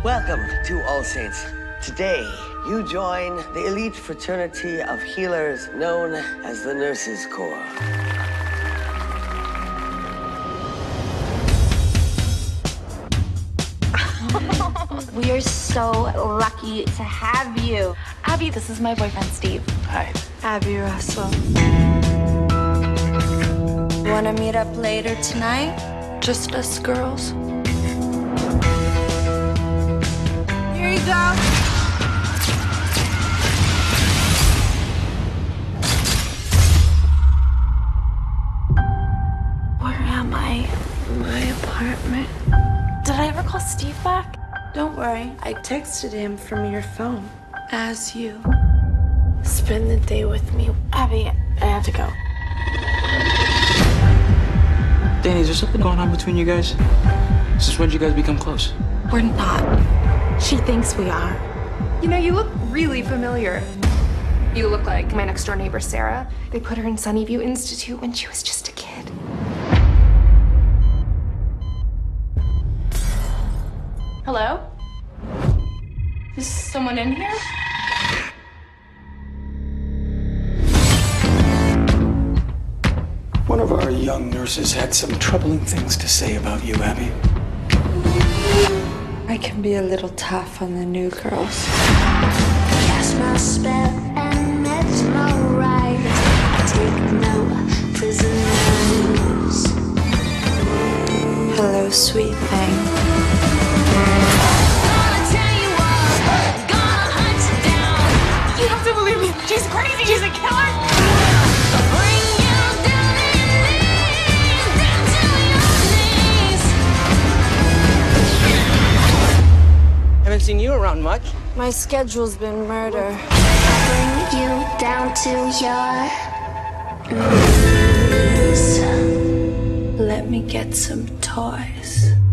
Welcome to All Saints. Today, you join the elite fraternity of healers known as the Nurses Corps. We are so lucky to have you. Abby, this is my boyfriend, Steve. Hi. Abby Russell. Wanna meet up later tonight? Just us girls? Here you go. Where am I? My apartment. Did I ever call Steve back? Don't worry, I texted him from your phone. As you. Spend the day with me. Abby, I have to go. Danny, is there something going on between you guys? Since when did you guys become close? We're not. She thinks we are. You know, you look really familiar. You look like my next door neighbor, Sarah. They put her in Sunnyview Institute when she was just a kid. Hello? Is someone in here? One of our young nurses had some troubling things to say about you, Abby. I can be a little tough on the new girls. Cast my spell and mesmerize. Take no prisoners. Hello, sweet thing. You have to believe me. She's crazy. She's a killer. Haven't seen you around much. My schedule's been murder. Bring you down to your knees. Let me get some toys.